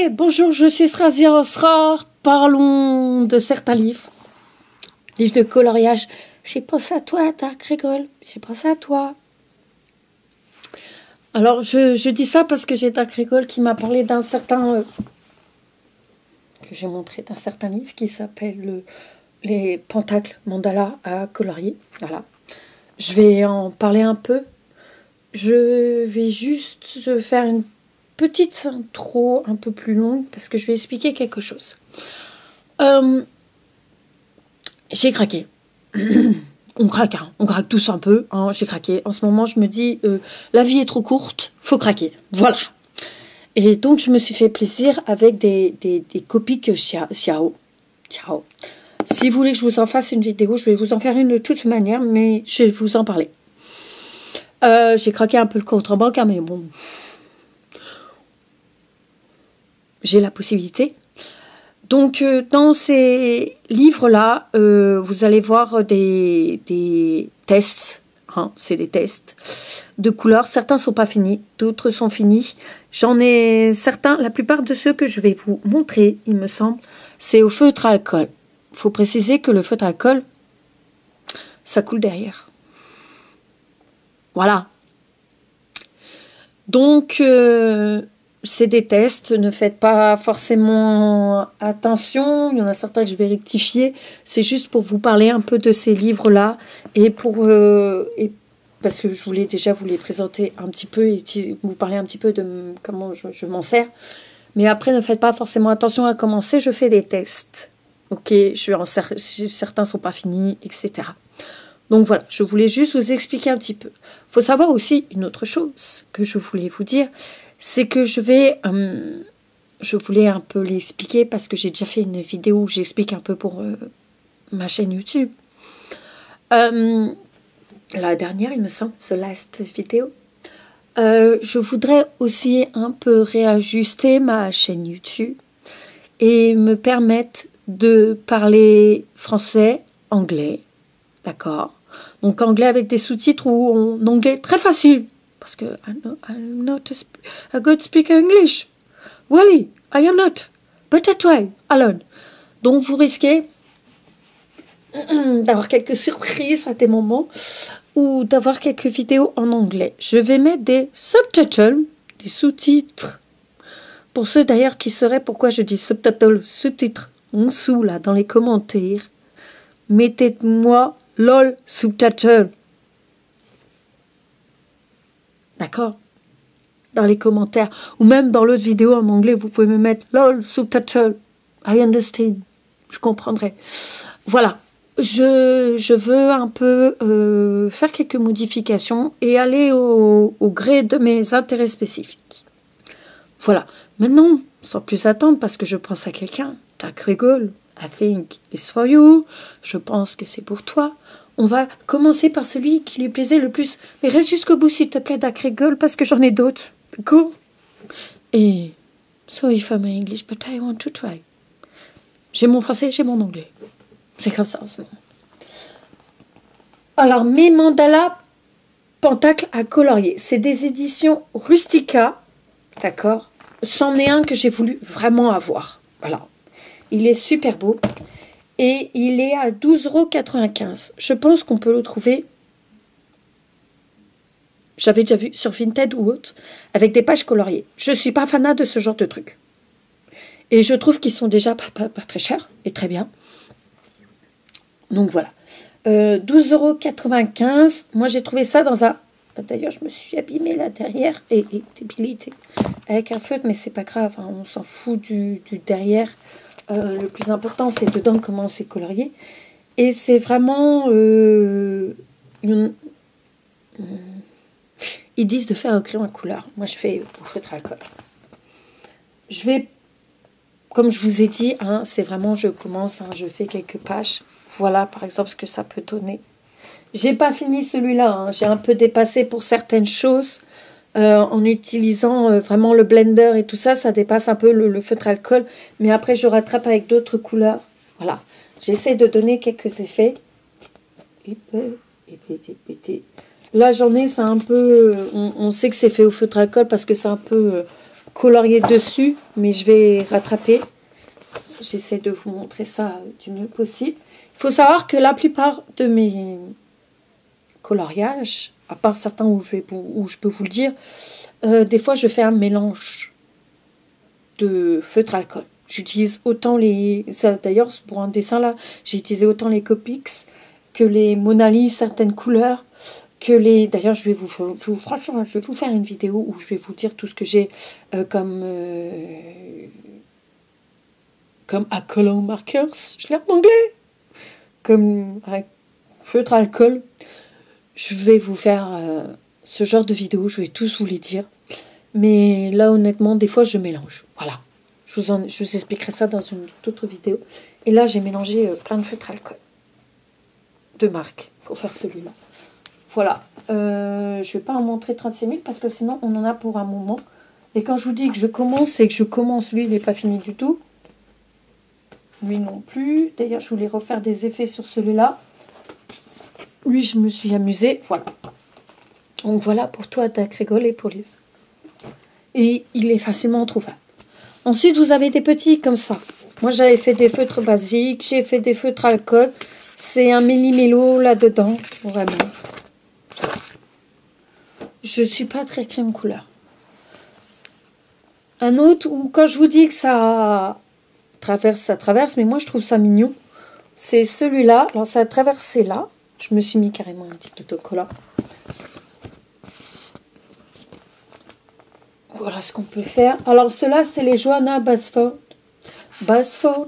Bonjour, je suis Srazia Osrar. Parlons de certains livres. Livres de coloriage. J'ai pensé à toi, Dark Rigol. J'ai pensé à toi. Alors, je dis ça parce que j'ai Dark Rigol qui m'a parlé d'un certain... que j'ai montré d'un certain livre qui s'appelle Les Pentacles Mandala à colorier. Voilà. Je vais en parler un peu. Je vais juste faire une petite intro un peu plus longue parce que je vais expliquer quelque chose. J'ai craqué. On craque tous un peu. Hein, j'ai craqué. En ce moment, je me dis, la vie est trop courte, faut craquer. Voilà. Et donc, je me suis fait plaisir avec des copies que Xiao. Si vous voulez que je vous en fasse une vidéo, je vais vous en faire une de toute manière, mais je vais vous en parler. J'ai craqué un peu le compte en banque, mais bon, j'ai la possibilité. Donc, dans ces livres-là, vous allez voir des tests. Hein, c'est des tests de couleurs. Certains ne sont pas finis, d'autres sont finis. J'en ai certains, la plupart de ceux que je vais vous montrer, il me semble, c'est au feutre à alcool. Il faut préciser que le feutre à alcool, ça coule derrière. Voilà. Donc, c'est des tests. Ne faites pas forcément attention. Il y en a certains que je vais rectifier. C'est juste pour vous parler un peu de ces livres-là. Et parce que je voulais déjà vous les présenter un petit peu et vous parler un petit peu de comment je m'en sers. Mais après, ne faites pas forcément attention à commencer. Je fais des tests. Ok, certains ne sont pas finis, etc. Donc voilà, je voulais juste vous expliquer un petit peu. Il faut savoir aussi une autre chose que je voulais vous dire, c'est que je voulais un peu l'expliquer parce que j'ai déjà fait une vidéo où j'explique un peu pour ma chaîne YouTube. La dernière, il me semble, the last vidéo. Je voudrais aussi un peu réajuster ma chaîne YouTube et me permettre de parler français, anglais. D'accord. Donc anglais avec des sous-titres ou en anglais très facile. Parce que I'm not a good speaker English. Really, I am not. But I try alone. Donc vous risquez d'avoir quelques surprises à des moments ou d'avoir quelques vidéos en anglais. Je vais mettre des subtitles, des sous-titres. Pour ceux d'ailleurs qui sauraient pourquoi je dis subtitles, sous-titres, en dessous là dans les commentaires, mettez-moi LOL subtitle. D'accord? Dans les commentaires. Ou même dans l'autre vidéo en anglais, vous pouvez me mettre LOL subtitle. I understand. Je comprendrai. Voilà. Je veux un peu faire quelques modifications et aller au gré de mes intérêts spécifiques. Voilà. Maintenant, sans plus attendre, parce que je pense à quelqu'un, Dark Rigol, I think it's for you. Je pense que c'est pour toi. On va commencer par celui qui lui plaisait le plus. Mais reste jusqu'au bout, s'il te plaît, Dark Rigol, parce que j'en ai d'autres. D'accord? Et sorry for my English, but I want to try. J'ai mon français, j'ai mon anglais. C'est comme ça en ce moment. Alors, mes mandalas pentacles à colorier. C'est des éditions Rustica. D'accord? C'en est un que j'ai voulu vraiment avoir. Voilà. Il est super beau. Et il est à 12,95 €. Je pense qu'on peut le trouver, j'avais déjà vu sur Vinted ou autre, avec des pages coloriées. Je ne suis pas fanat de ce genre de trucs. Et je trouve qu'ils sont déjà pas très chers et très bien. Donc voilà. 12,95 €. Moi, j'ai trouvé ça dans un... D'ailleurs, je me suis abîmée là derrière et débilité avec un feutre, mais c'est pas grave. Hein, on s'en fout du derrière. Le plus important, c'est dedans comment c'est colorié. Et c'est vraiment... ils disent de faire au crayon à couleur. Moi, je fais au feutre à alcool. Je vais... Comme je vous ai dit, hein, c'est vraiment... Je commence, hein, je fais quelques pages. Voilà, par exemple, ce que ça peut donner. J'ai pas fini celui-là. Hein, j'ai un peu dépassé pour certaines choses. En utilisant vraiment le blender et tout ça, ça dépasse un peu le feutre alcool. Mais après, je rattrape avec d'autres couleurs. Voilà. J'essaie de donner quelques effets. Là, j'en ai, c'est un peu... on sait que c'est fait au feutre alcool parce que c'est un peu colorier dessus, mais je vais rattraper. J'essaie de vous montrer ça du mieux possible. Il faut savoir que la plupart de mes coloriages, à part certains où je peux vous le dire, des fois je fais un mélange de feutre alcool. J'utilise autant les... D'ailleurs, pour un dessin là, j'ai utilisé autant les Copics que les Mona Lisa, certaines couleurs, que les... D'ailleurs, franchement, je vais vous faire une vidéo où je vais vous dire tout ce que j'ai comme alcohol markers, je l'ai en anglais, comme feutre alcool. Je vais vous faire ce genre de vidéo, je vais tous vous les dire. Mais là, honnêtement, des fois, je mélange. Voilà. Je vous expliquerai ça dans une toute autre vidéo. Et là, j'ai mélangé plein de feutres alcool. De marque, pour faire celui-là. Voilà. Je ne vais pas en montrer 36 000 parce que sinon, on en a pour un moment. Et quand je vous dis que je commence, c'est que je commence. Lui, il n'est pas fini du tout. Lui non plus. D'ailleurs, je voulais refaire des effets sur celui-là. Lui, je me suis amusée. Voilà. Donc, voilà pour toi, Dakrégol et pour les autres. Et il est facilement trouvable. Ensuite, vous avez des petits comme ça. Moi, j'avais fait des feutres basiques. J'ai fait des feutres alcool. C'est un méli-mélo là-dedans. Vraiment. Je ne suis pas très crème couleur. Un autre où, quand je vous dis que ça traverse. Mais moi, je trouve ça mignon. C'est celui-là. Alors, ça a traversé là. Je me suis mis carrément un petit autocollant. Voilà ce qu'on peut faire. Alors, ceux-là, c'est les Johanna Basford. Basford.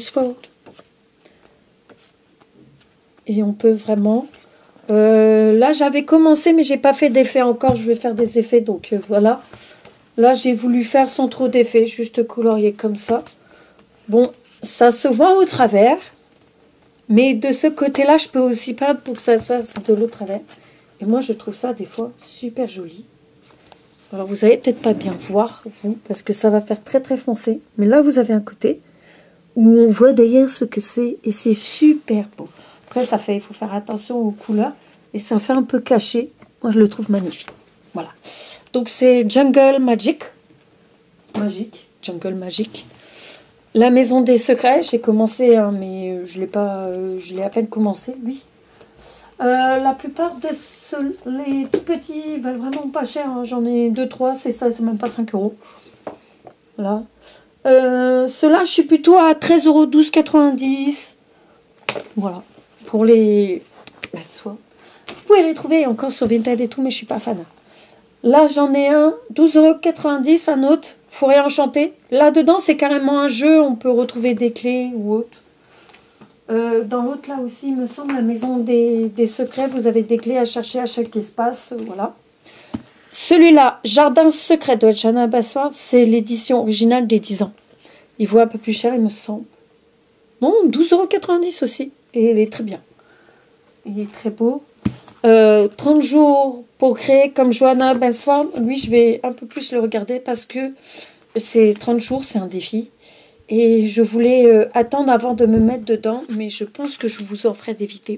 Et on peut vraiment... là, j'avais commencé, mais j'ai pas fait d'effet encore. Je vais faire des effets, donc voilà. Là, j'ai voulu faire sans trop d'effets, juste colorier comme ça. Bon, ça se voit au travers. Mais de ce côté-là, je peux aussi peindre pour que ça soit de l'autre travers. Et moi, je trouve ça, des fois, super joli. Alors, vous allez peut-être pas bien voir, vous, parce que ça va faire très, très foncé. Mais là, vous avez un côté où on voit derrière ce que c'est. Et c'est super beau. Après, il faut faire attention aux couleurs. Et ça fait un peu caché. Moi, je le trouve magnifique. Voilà. Donc, c'est Jungle Magic. Jungle Magic. La Maison des Secrets. J'ai commencé, hein, mais je l'ai à peine commencé, lui. La plupart de les tout petits valent vraiment pas cher. Hein. J'en ai 2-3, c'est ça, c'est même pas 5 €. Là. Ceux-là, je suis plutôt à 13 €, 12,90 €. Voilà. Pour les... Vous pouvez les trouver encore sur Vinted et tout, mais je suis pas fan. Là, j'en ai un, 12,90 €, un autre, Forêt enchantée. Là-dedans, c'est carrément un jeu, on peut retrouver des clés ou autre. Dans l'autre, là aussi, il me semble, la Maison des Secrets, vous avez des clés à chercher à chaque espace, voilà. Celui-là, Jardin secret de Johanna Basford, c'est l'édition originale des 10 ans. Il vaut un peu plus cher, il me semble. Non, 12,90 € aussi, et il est très bien. Il est très beau. 30 jours pour créer comme Johanna Basford. Lui, je vais un peu plus le regarder parce que c'est 30 jours, c'est un défi. Et je voulais attendre avant de me mettre dedans, mais je pense que je vous en ferai des vidéos.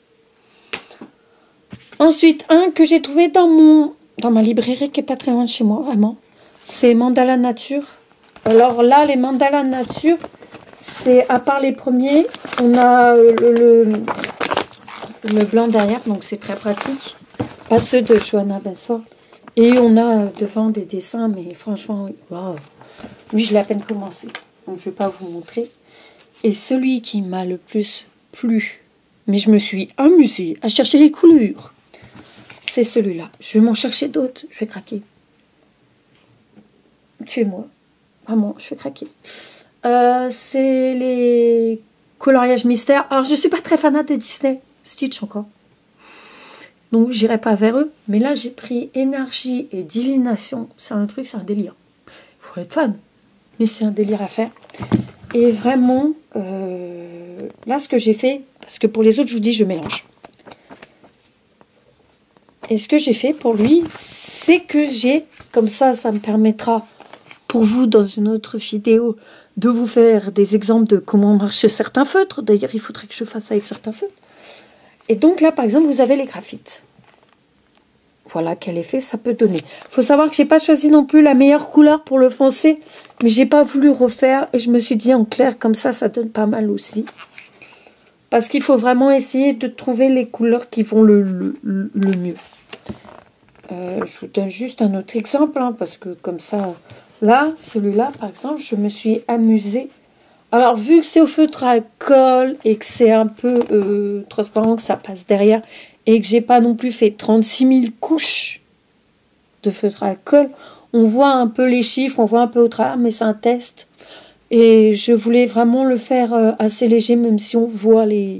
Ensuite, un que j'ai trouvé dans ma librairie qui est pas très loin de chez moi, vraiment. C'est Mandala Nature. Alors là, les Mandala Nature, c'est à part les premiers, on a le blanc derrière, donc c'est très pratique. Pas ceux de Johanna Basford. Et on a devant des dessins, mais franchement, waouh. Lui, je l'ai à peine commencé. Donc, je ne vais pas vous montrer. Et celui qui m'a le plus plu, mais je me suis amusée à chercher les couleurs, c'est celui-là. Je vais m'en chercher d'autres. Je vais craquer. Tuez-moi. Vraiment, je vais craquer. C'est les coloriages mystères. Alors, je ne suis pas très fanat de Disney. Stitch encore. Donc, j'irai pas vers eux. Mais là, j'ai pris énergie et divination. C'est un truc, c'est un délire. Il faut être fan. Mais c'est un délire à faire. Et vraiment, là, ce que j'ai fait, parce que pour les autres, je vous dis, je mélange. Et ce que j'ai fait pour lui, c'est que j'ai, comme ça me permettra pour vous, dans une autre vidéo, de vous faire des exemples de comment marchent certains feutres. D'ailleurs, il faudrait que je fasse avec certains feutres. Et donc là, par exemple, vous avez les graphites. voilà quel effet ça peut donner. Il faut savoir que j'ai pas choisi non plus la meilleure couleur pour le foncé, mais j'ai pas voulu refaire et je me suis dit en clair comme ça donne pas mal aussi. Parce qu'il faut vraiment essayer de trouver les couleurs qui vont le mieux. Je vous donne juste un autre exemple, hein, parce que comme ça, là, celui-là, par exemple, je me suis amusée. Alors, vu que c'est au feutre à alcool et que c'est un peu transparent, que ça passe derrière, et que j'ai pas non plus fait 36 000 couches de feutre à alcool, on voit un peu les chiffres, on voit un peu au travers, mais c'est un test. Et je voulais vraiment le faire assez léger, même si on voit les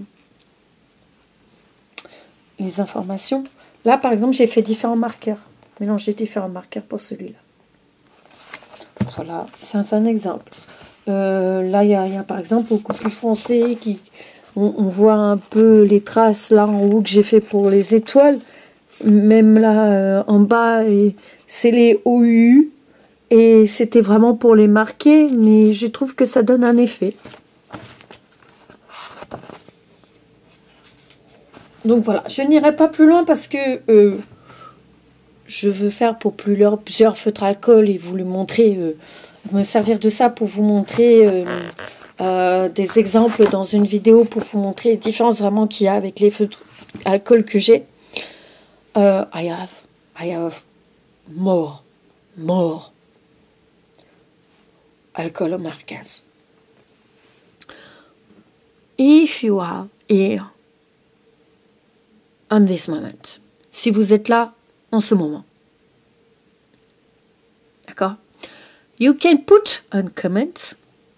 informations. Là, par exemple, j'ai fait différents marqueurs. Mélangé différents marqueurs pour celui-là. Voilà, c'est un exemple. Là, il y a par exemple beaucoup plus foncé. On voit un peu les traces là en haut que j'ai fait pour les étoiles. Même là, en bas, c'est les OU. Et c'était vraiment pour les marquer, mais je trouve que ça donne un effet. Donc voilà, je n'irai pas plus loin parce que je veux faire pour plusieurs feutres à alcool et vous le montrer, me servir de ça pour vous montrer des exemples dans une vidéo pour vous montrer les différences vraiment qu'il y a avec les feutres à alcool que j'ai. I have more alcohol markers. If you are here on this moment, si vous êtes là en ce moment, d'accord? You can put a comment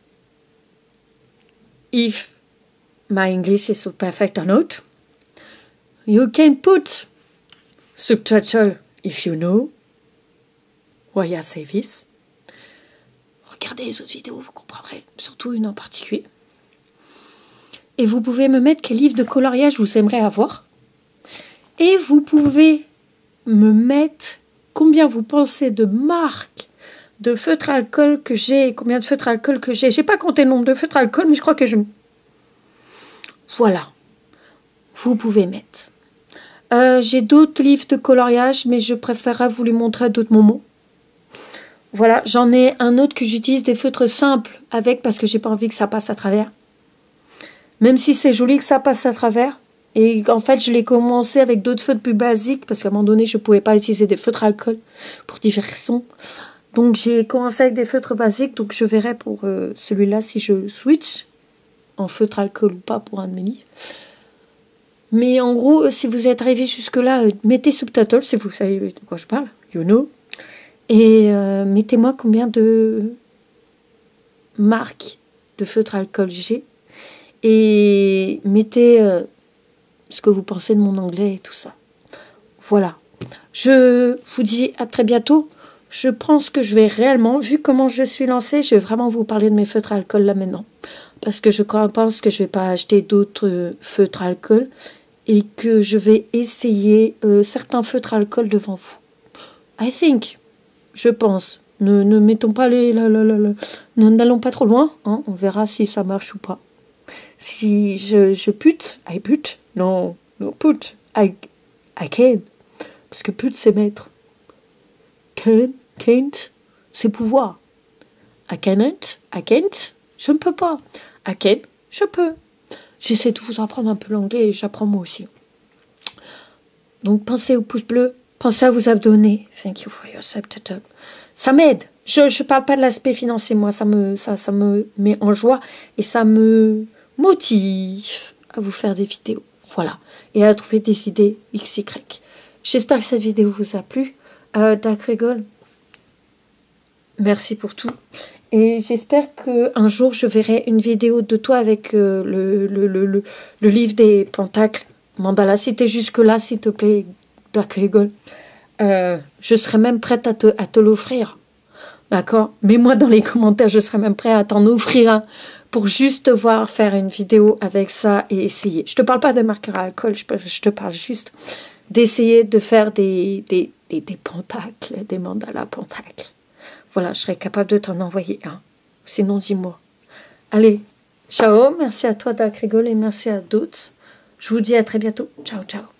if my English is so perfect or not. You can put subtitle if you know why I say this. Regardez les autres vidéos, vous comprendrez, surtout une en particulier. Et vous pouvez me mettre quel livre de coloriage vous aimeriez avoir. Et vous pouvez me mettre combien vous pensez de marques de feutres à alcool que j'ai, combien de feutres à alcool que j'ai. J'ai pas compté le nombre de feutres à alcool, mais je crois que je... Voilà. Vous pouvez mettre. J'ai d'autres livres de coloriage, mais je préférerais vous les montrer à d'autres moments. Voilà, j'en ai un autre que j'utilise des feutres simples avec parce que j'ai pas envie que ça passe à travers. Même si c'est joli que ça passe à travers. Et en fait, je l'ai commencé avec d'autres feutres plus basiques parce qu'à un moment donné, je pouvais pas utiliser des feutres à alcool pour diverses raisons. Donc j'ai commencé avec des feutres basiques. Donc je verrai pour celui-là si je switch en feutre à alcool ou pas pour un de mes livres. Mais en gros, si vous êtes arrivé jusque-là, mettez subtitle si vous savez de quoi je parle. You know. Et mettez-moi combien de marques de feutre à alcool j'ai. Et mettez ce que vous pensez de mon anglais et tout ça. Voilà. Je vous dis à très bientôt. Je pense que je vais réellement, vu comment je suis lancée, je vais vraiment vous parler de mes feutres à alcool là maintenant. Parce que je pense que je ne vais pas acheter d'autres feutres à alcool et que je vais essayer certains feutres à alcool devant vous. I think. Je pense. Ne mettons pas les... N'allons pas trop loin. Hein, on verra si ça marche ou pas. Si je pute, I put. Non, put. I can. Parce que put, c'est mettre. Can't, c'est pouvoir. I cannot, I can't, je ne peux pas. I can, je peux. J'essaie de vous apprendre un peu l'anglais et j'apprends moi aussi. Donc pensez au pouce bleu, pensez à vous abonner. Thank you for your subtitle. Ça m'aide. Je parle pas de l'aspect financier, moi, ça me met en joie et ça me motive à vous faire des vidéos. Voilà. Et à trouver des idées XY. J'espère que cette vidéo vous a plu. Dark Rigole, merci pour tout. Et j'espère qu'un jour, je verrai une vidéo de toi avec le livre des pentacles. Mandala, si t'es jusque-là, s'il te plaît, Dark Rigole. Je serai même prête à te l'offrir. D'accord? Mets-moi dans les commentaires, je serai même prête à t'en offrir un pour juste te voir faire une vidéo avec ça et essayer. Je te parle pas de marqueur à alcool, je te parle juste d'essayer de faire des pentacles, des mandalas pentacles. Voilà, je serais capable de t'en envoyer un. Sinon, dis-moi. Allez, ciao, merci à toi Dark Rigole et merci à d'autres. Je vous dis à très bientôt. Ciao, ciao.